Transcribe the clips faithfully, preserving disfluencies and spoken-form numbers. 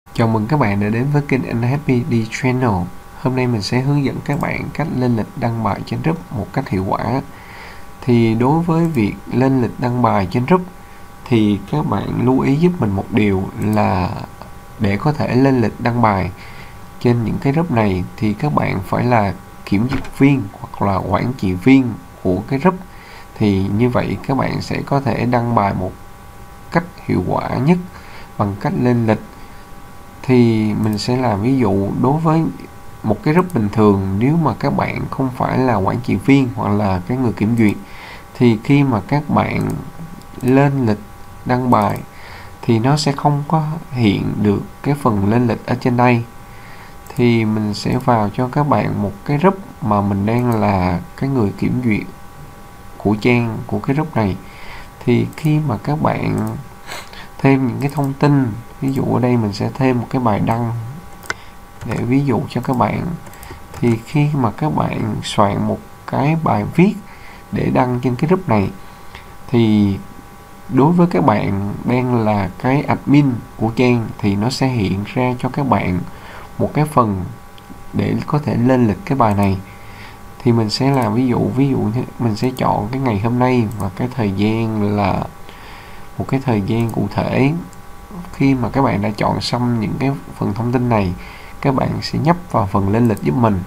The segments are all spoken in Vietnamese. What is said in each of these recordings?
Chào mừng các bạn đã đến với kênh anh Happy D Channel. Hôm nay mình sẽ hướng dẫn các bạn cách lên lịch đăng bài trên group một cách hiệu quả. Thì đối với việc lên lịch đăng bài trên group thì các bạn lưu ý giúp mình một điều là để có thể lên lịch đăng bài trên những cái group này thì các bạn phải là kiểm duyệt viên hoặc là quản trị viên của cái group. Thì như vậy các bạn sẽ có thể đăng bài một cách hiệu quả nhất bằng cách lên lịch. Thì mình sẽ làm ví dụ đối với một cái group bình thường, nếu mà các bạn không phải là quản trị viên hoặc là cái người kiểm duyệt thì khi mà các bạn lên lịch đăng bài thì nó sẽ không có hiện được cái phần lên lịch ở trên đây. Thì mình sẽ vào cho các bạn một cái group mà mình đang là cái người kiểm duyệt của trang của cái group này. Thì khi mà các bạn thêm những cái thông tin, ví dụ ở đây mình sẽ thêm một cái bài đăng để ví dụ cho các bạn. Thì khi mà các bạn soạn một cái bài viết để đăng trên cái group này thì đối với các bạn đang là cái admin của trang thì nó sẽ hiện ra cho các bạn một cái phần để có thể lên lịch cái bài này. Thì mình sẽ làm ví dụ ví dụ như mình sẽ chọn cái ngày hôm nay và cái thời gian là một cái thời gian cụ thể. Khi mà các bạn đã chọn xong những cái phần thông tin này, các bạn sẽ nhấp vào phần lên lịch giúp mình.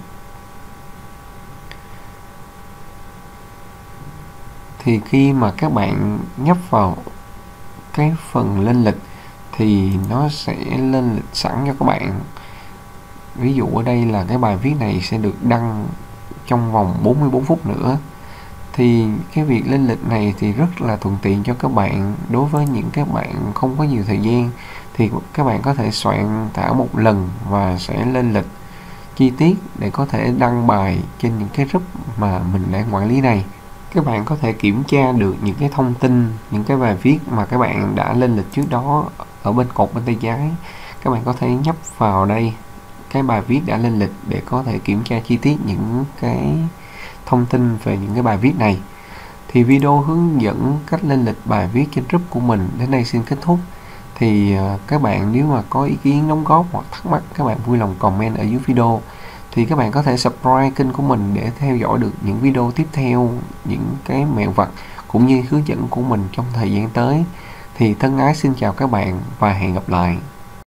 Thì khi mà các bạn nhấp vào cái phần lên lịch thì nó sẽ lên lịch sẵn cho các bạn. Ví dụ ở đây là cái bài viết này sẽ được đăng trong vòng bốn mươi bốn phút nữa. Thì cái việc lên lịch này thì rất là thuận tiện cho các bạn. Đối với những các bạn không có nhiều thời gian thì các bạn có thể soạn thảo một lần và sẽ lên lịch chi tiết để có thể đăng bài trên những cái group mà mình đang quản lý này. Các bạn có thể kiểm tra được những cái thông tin, những cái bài viết mà các bạn đã lên lịch trước đó ở bên cột bên tay trái. Các bạn có thể nhấp vào đây cái bài viết đã lên lịch để có thể kiểm tra chi tiết những cái thông tin về những cái bài viết này. Thì video hướng dẫn cách lên lịch bài viết trên group của mình đến đây xin kết thúc. Thì uh, các bạn nếu mà có ý kiến đóng góp hoặc thắc mắc, các bạn vui lòng comment ở dưới video. Thì các bạn có thể subscribe kênh của mình để theo dõi được những video tiếp theo, những cái mẹo vặt cũng như hướng dẫn của mình trong thời gian tới. Thì thân ái xin chào các bạn và hẹn gặp lại.